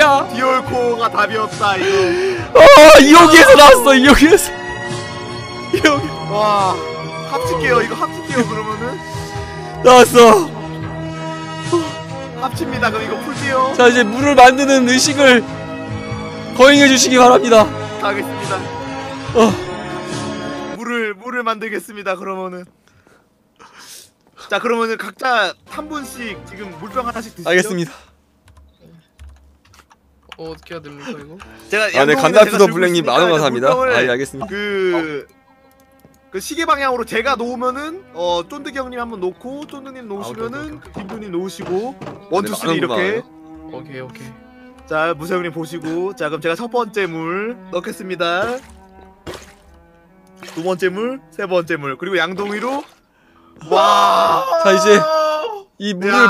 야. 디올코가 답이었다 이거. 여기에서 나왔어. 여기에서. 여기 와 합칠게요. 이거 합칠게요. 그러면은 나왔어. 합칩니다. 그럼 이거 풀게요. 자, 이제 물을 만드는 의식을 거행해 주시기 바랍니다. 가겠습니다. 물을 만들겠습니다. 그러면은 자, 그러면은 각자 한 분씩 지금 물병 하나씩 드시죠. 알겠습니다. 어떻게 해야 됩니까 이거? 제가 네, 감자투더 블랙님 만원 감사합니다. 예, 알겠습니다. 그 시계 방향으로 제가 놓으면은 쫀득이 형님 한번 놓고 쫀득님 놓으시면은 김두님 놓으시고 원투 쓰리 이렇게. 오케이. 자, 무세 형님 보시고. 자, 그럼 제가 첫 번째 물 넣겠습니다. 두 번째 물, 세 번째 물, 그리고 양동이로. 와. 자, 이제 이 물을